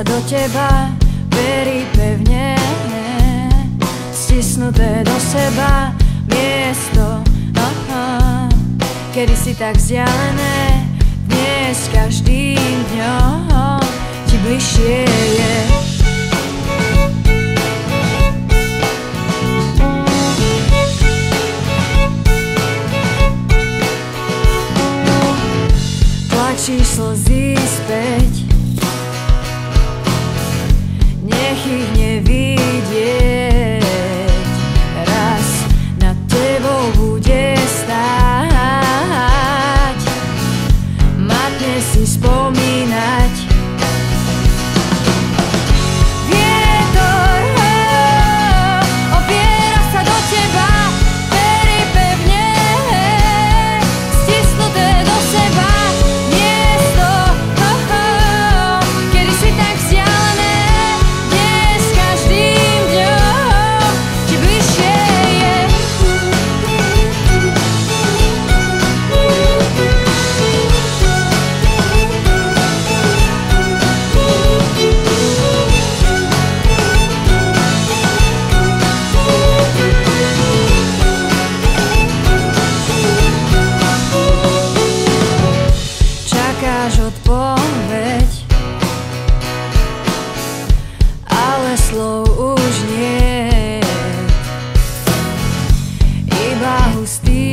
sa do teba, verí pevne, stisnuté do seba miesto, kedy si tak vzdialené, dnes každým dňom ti bližšie je. Tlačíš slzy späť, nech ich nevidieť, raz nad tebou bude stáť, matne si spomínať. Vietor opiera sa do teba, verí pevne, stisnuté do seba miesto, kedy si tak vzdialené, dnes každým dňom ti bližšie je. Čakáš odpoveď, ale slov už nie, iba hustý